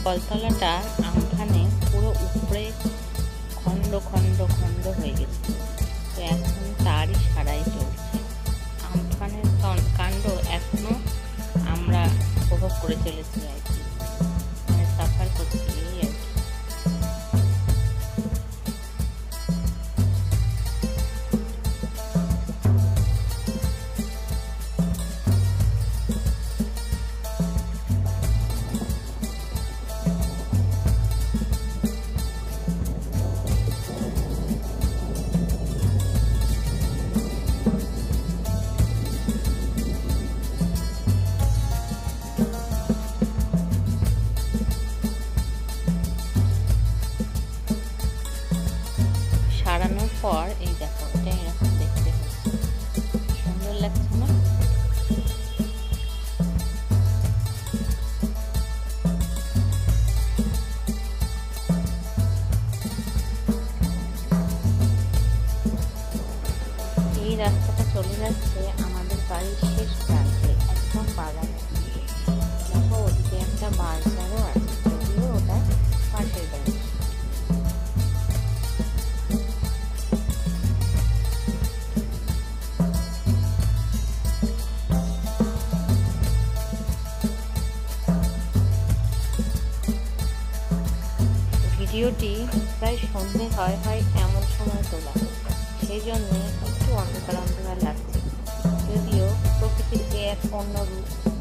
কলতলাটা আমফানে পুরো উপড়ে খণ্ড খণ্ড খণ্ড হয়ে গেছে। তো এখন তারই সারাই চলছে। আমফানের কাণ্ড এখনো আমরা উপভোগ করে চলেছি আর কি, মানে সাফার করছি এই আর কি। সারানোর পর এই দেখো, এটা এরকম দেখতে হচ্ছে, সুন্দর লাগছে না? এই রাস্তাটা চলে যাচ্ছে আমাদের বাড়ির শেষ প্রান্তে, একদম বাগানে। দেখো ওদিকে একটা বাজারও আছে, যদিও ওটা পাশের বাড়ি। ভিডিওটি প্রায় সন্ধে হয় এমন সময় তোলা, সেই জন্য একটু অন্ধকার অন্ধকার লাগছে, যদিও প্রকৃতির এক অন্য রূপ।